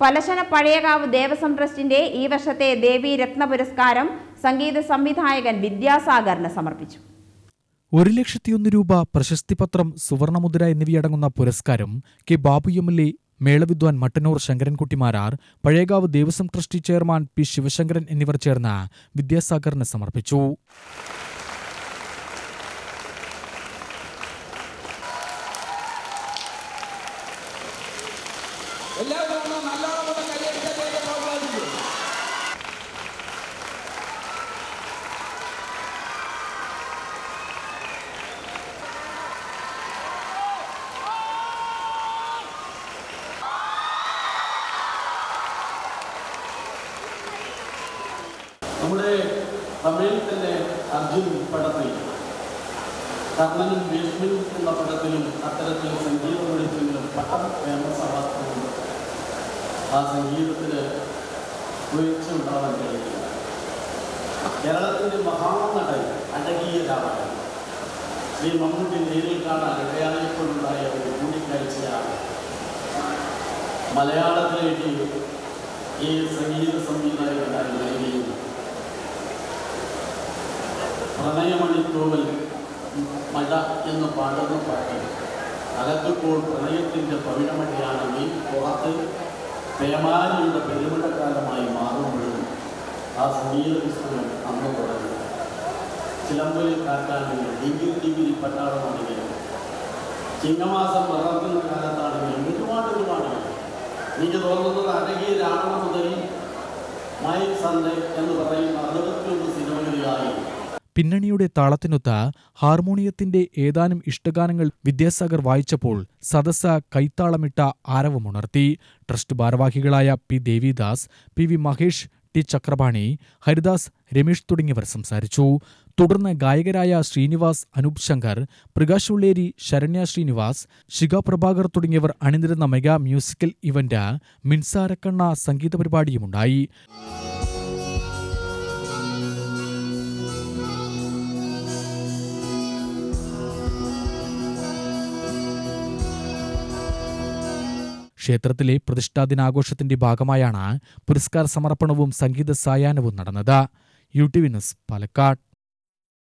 പലശന പഴയകാവ് ദേവസ്വം ട്രസ്റ്റിന്റെ ഈ വർഷത്തെ ദേവി രത്ന പുരസ്കാരം സംഗീത സംവിധായകൻ വിദ്യാസാഗറിന് സമർപ്പിച്ചു. 1,01,000 രൂപ, പ്രശസ്തിപത്രം, സുവർണമുദ്ര എന്നിവയടങ്ങുന്ന പുരസ്കാരം കെ ബാബു എം.എൽ.എ, മേളവിദ്വാൻ Mattannur Sankarankutty Marar, Pazhayakavu Devaswom trust chairman P Sivasankaran എന്നിവർ ചേർന്ന് വിദ്യാസാഗറിന് സമർപ്പിച്ചു. നമ്മുടെ തമിഴിൽ തന്നെ അർജുൻ പടത്തിൽ കർണനും ഭീഷ്മനും എന്ന പടത്തിലും അത്തരത്തിൽ സംഗീത വെളിച്ചെങ്കിലും പടം ഫേമസ് ആവാത്തതുകൊണ്ട് ആ സംഗീതത്തിന് ഉയർച്ച ഉണ്ടാവാൻ കഴിയില്ല. കേരളത്തിൻ്റെ മഹാനടൻ അഴകിയ രാമൻ ശ്രീ മമ്മൂട്ടി നേരിൽ കാണാൻ ഇടയായപ്പോഴുണ്ടായ ഒരു കൂടിക്കാഴ്ചയാണ് മലയാളത്തിലേക്ക് ഈ സംഗീത സംവിധായകനായി വരികയും പ്രണയമണിത്തൂവൽ മഴ എന്ന് പാടുന്ന പാട്ട് അകത്തുമ്പോൾ പ്രണയത്തിൻ്റെ പവിഴമഴയാണെങ്കിൽ പുറത്ത് പേമാരിയുടെ പെരുമഴക്കാലമായി മാറുമ്പോഴും ആ സംഗീത പുസ്തകം അന്ന് തുടങ്ങി. ചിലമ്പലിൽ കാറ്റാണെങ്കിലും ഡിഗ്രി പട്ടാളമാണെങ്കിലും ചിങ്ങമാസം വളർത്തുന്ന കാലത്താണെങ്കിലും ഒരുപാട് എനിക്ക് തോന്നുന്നത് അഴകിയ രാവണ മുതൽ മൈ സൺഡേ എന്ന് പറയുന്ന 61 സിനിമകളിലായി പിന്നണിയുടെ താളത്തിനൊത്ത് ഹാർമോണിയത്തിന്റെ ഏതാനും ഇഷ്ടഗാനങ്ങൾ വിദ്യാസാഗർ വായിച്ചപ്പോൾ സദസ്സ് കൈത്താളമിട്ട ആരവമുണർത്തി. ട്രസ്റ്റ് ഭാരവാഹികളായ P Devidas, P V Mahesh, T Chakrapani, Haridas, Ramesh തുടങ്ങിയവർ സംസാരിച്ചു. തുടർന്ന് ഗായകരായ ശ്രീനിവാസ്, അനൂപ് ശങ്കർ, പ്രകാശ് ഉള്ളേരി, ശരണ്യ ശ്രീനിവാസ്, ശിഖ പ്രഭാകർ തുടങ്ങിയവർ അണിനിരുന്ന മെഗാ മ്യൂസിക്കൽ ഇവന്റ് മിൻസാരക്കണ്ണ സംഗീത പരിപാടിയുമുണ്ടായി. ക്ഷേത്രത്തിലെ പ്രതിഷ്ഠാദിനാഘോഷത്തിന്റെ ഭാഗമായാണ് പുരസ്കാര സമർപ്പണവും സംഗീത സായാഹ്നവും നടന്നത്. UTV news, Palakkad.